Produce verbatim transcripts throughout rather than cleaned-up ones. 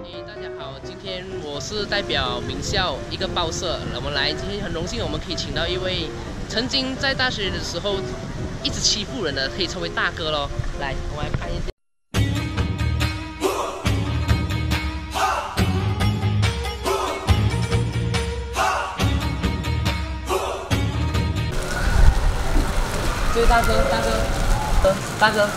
嘿，大家好，今天我是代表名校一个报社，我们来今天很荣幸，我们可以请到一位曾经在大学的时候一直欺负人的，可以称为大哥咯。来，我们来看一下。 这位大哥，大哥，呃，大哥，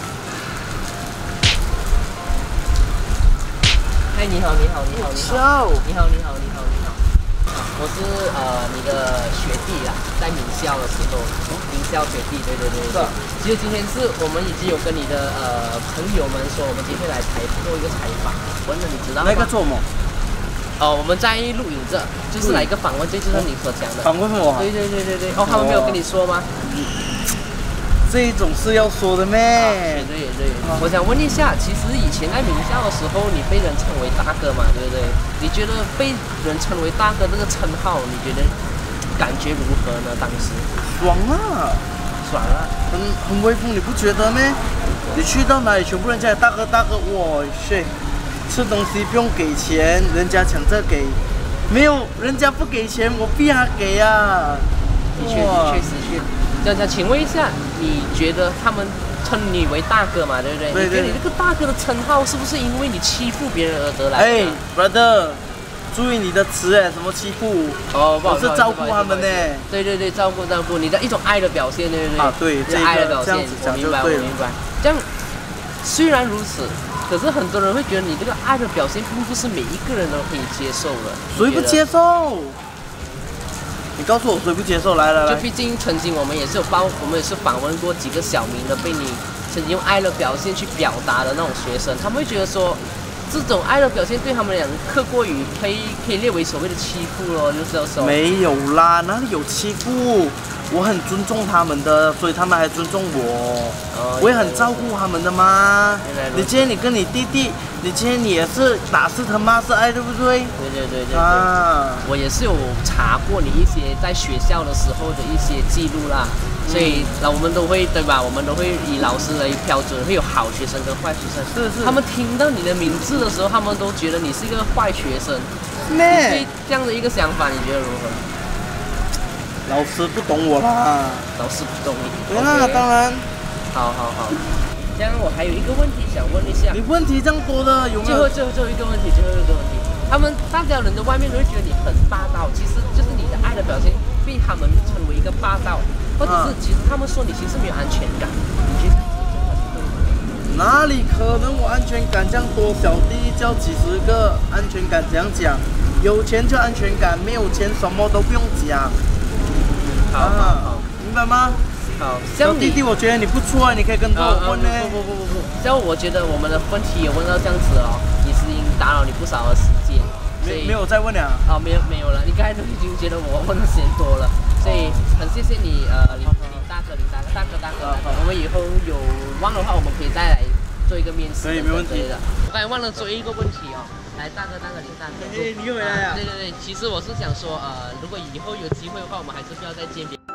嗨，你好，你好，你好，你好，你好，你好，你好，你好，我是呃你的学弟啦，在名校的时候，名校学弟，对对对对。其实今天是我们已经有跟你的呃朋友们说，我们今天来采做一个采访，问了你知道吗？ 那个做什么？ 哦，我们在录影着，就是来一个访问，这就是你所讲的。 访问我？对对对对对对。哦，他们没有跟你说吗？ 这种是要说的咩？ 对对对。我想问一下，其实以前在名校的时候，你被人称为大哥嘛，对不对？你觉得被人称为大哥这个称号，你觉得感觉如何呢？当时？ 爽啊！ 爽啊！ 很很威风，你不觉得咩？你去到哪里，全部人家大哥大哥，哇塞！ 吃东西不用给钱，人家抢着给，没有人家不给钱，我必然给啊！ 的确，的确是确。这样，请问一下，你觉得他们称你为大哥嘛？对不对？对对。你觉得你这个大哥的称号是不是因为你欺负别人而得来的？ 哎 ，brother， 注意你的词哎，什么欺负？哦，我是照顾他们呢。 对对对，照顾照顾，你的一种爱的表现，对不对？ 啊，对， 这爱的表现，我明白，我明白。这样，虽然如此。 可是很多人会觉得你这个爱的表现，并不是每一个人都可以接受的。 谁不接受？你告诉我谁不接受？来来来。 就毕竟曾经我们也是有报，我们也是访问过几个小明的，被你曾经用爱的表现去表达的那种学生，他们会觉得说，这种爱的表现对他们俩刻过于可以可以列为所谓的欺负咯，就是说。没有啦，哪里有欺负？ 我很尊重他们的，所以他们还尊重我。哦、我也很照顾他们的嘛。你今天你跟你弟弟，你今天你也是打是疼骂是爱，对不对？ 对对对对对。啊，我也是有查过你一些在学校的时候的一些记录啦，嗯、所以那我们都会对吧？我们都会以老师为标准，会有好学生跟坏学生。 是是。 他们听到你的名字的时候，他们都觉得你是一个坏学生。你对这样的一个想法，你觉得如何？ 老师不懂我啦， 老师不懂你。 对啦，当然。 好好好，这样我还有一个问题想问一下。 你问题这样多的有没有？ 最后最后最后一个问题，最后一个问题，他们大家人在外面都会觉得你很霸道，其实就是你的爱的表现被他们称为一个霸道，或者是其实他们说你其实没有安全感，你觉得哪里可能我安全感这样多？小弟叫几十个安全感怎样讲？有钱就安全感，没有钱什么都不用讲。 好好好，明白吗？好，小弟弟，我觉得你不错，你可以跟着我问呢。 不不不不不，像我觉得我们的问题也问到这样子哦，也是已经打扰你不少的时间。 没没有再问了？ 哦，没有没有了，你刚才都已经觉得我问的时间多了，所以很谢谢你呃林林大哥林大哥大哥大哥，我们以后有忘的话，我们可以再来做一个面试。 可以，没问题的。 我刚才忘了做一个问题哦。 来，大哥，大哥，林大哥。 哎，你又回来啊？ 对对对，其实我是想说，呃，如果以后有机会的话，我们还是不要再见面。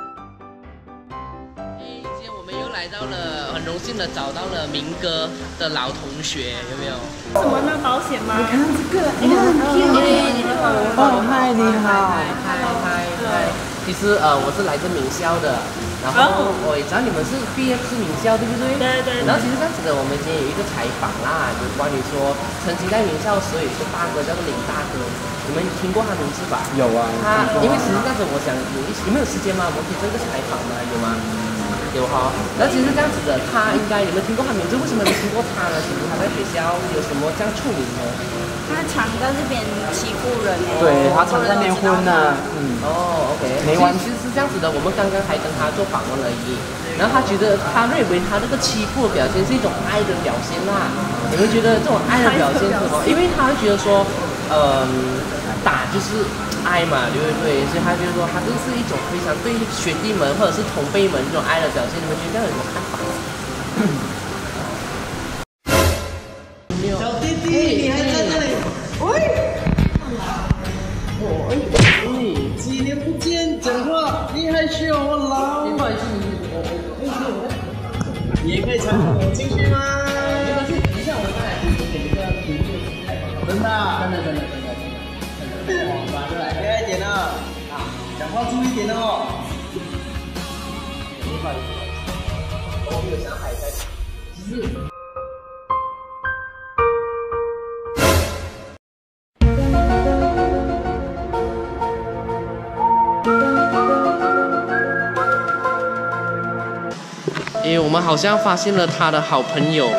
哎，今天我们又来到了，很荣幸的找到了明哥的老同学，有没有？ 什么呢？保险吗？你看这个， 你看，你好， 哦，嗨，你好， 嗨嗨嗨。其实呃，我是来自名校的。 然后我也知道你们是毕业是名校，对不对？对对。然后其实这样子的，我们今天有一个采访啦，就关于说曾经在名校的时候有一个大哥叫做林大哥，你们听过他名字吧？有啊。他因为其实这样子，我想有一有没有时间吗？我们可以做一个采访吗？有吗？有哈。然后其实这样子的，他应该你们听过他名字，为什么没听过他呢？其实他在学校有什么这样出名呢？ 他常在这边欺负人哎。 对，他常在那边混呢。嗯。 哦 ，OK。没完，其实是这样子的。我们刚刚还跟他做访问而已。然后他觉得，他认为他这个欺负的表现是一种爱的表现啦。你们觉得这种爱的表现是什么？因为他会觉得说，嗯、呃，打就是爱嘛，对不对？所以他就说，他这是一种非常对学弟们或者是同辈们这种爱的表现。你们觉得这样有什么看法？ 小弟弟，你还在这里？喂！哦，哎，几年不见，讲话你害羞，我老。 不好意思，你你也可以参与我进去吗？ 没关系，等一下我们再来给你一个题目。 真的， 真的真的真的真的，真的，哇，对， 厉害一点啊！啊，讲话注意点哦。 不好意思，我没有想海在，只是。诶，我们好像发现了他的好朋友。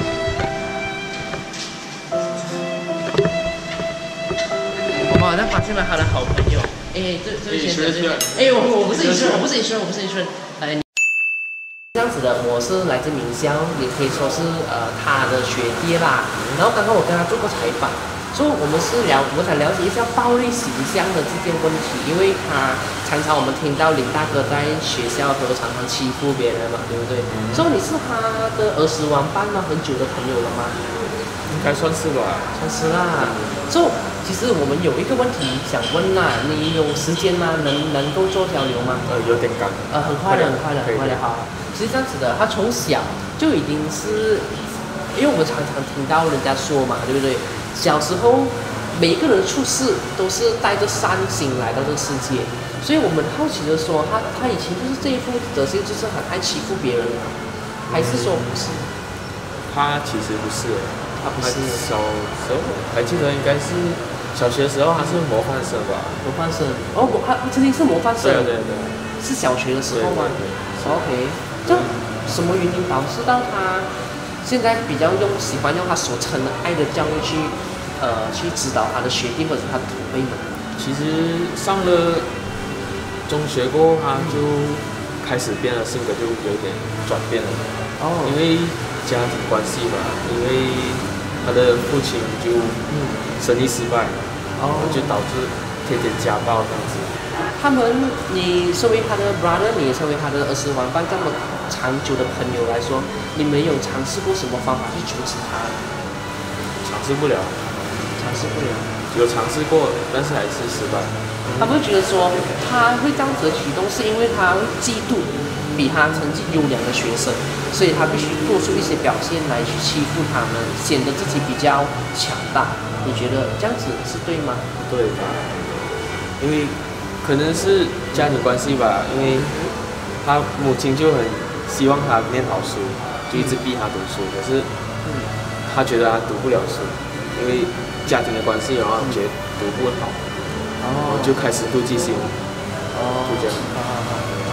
我们好像发现了他的好朋友。诶，这这位先生，诶，我我不是医生，我不是医生，我不是医生。哎，这样子的，我是来自名校，也可以说是呃他的学弟啦。然后刚刚我跟他做过采访。所以我们是了，我想了解一下暴力形象的这件问题，因为他常常我们听到林大哥在学校的时候常常欺负别人嘛，对不对？所以你是他的儿时玩伴吗？很久的朋友了吗？ 应该算是吧。 算是啦。所以其实我们有一个问题想问啦，你有时间吗？能能够做交流吗？ 呃，有点赶。 呃，很快的，很快的，很快的，好。其实这样子的，他从小就已经是，因为我们常常听到人家说嘛，对不对？小时候，每一个人出世都是带着善心来到这个世界，所以我们好奇的说，他他以前就是这一副德行，就是很爱欺负别人嘛，还是说不是？ 他其实不是， 他不是。 小时候还记得应该是小学的时候，他是模范生吧？ 模范生哦，他曾经是模范生。 对对对。 是小学的时候吗？对对对 OK， 这什么原因导致到他？现在比较用喜欢用他所称的爱的教育去，呃，去指导他的学弟或者他的徒辈们。 其实上了中学过后，他就开始变了，性格就有点转变了。哦。因为家庭关系吧，因为他的父亲就生意失败，哦，就导致天天家暴这样子。 他们，你身为他的 brother， 你也身为他的儿时玩伴，这么长久的朋友来说，你们有尝试过什么方法去阻止他？ 尝试不了， 尝试不了。 有尝试过，但是还是失败。 他会觉得说，他会这样子的举动，是因为他会嫉妒比他成绩优良的学生，所以他必须做出一些表现来去欺负他们，显得自己比较强大。你觉得这样子是对吗？ 对吧？因为。可能是家庭关系吧，因为他母亲就很希望他念好书，就一直逼他读书。可是他觉得他读不了书，因为家庭的关系，然后觉得读不好，哦，就开始妒忌心，哦，就这样。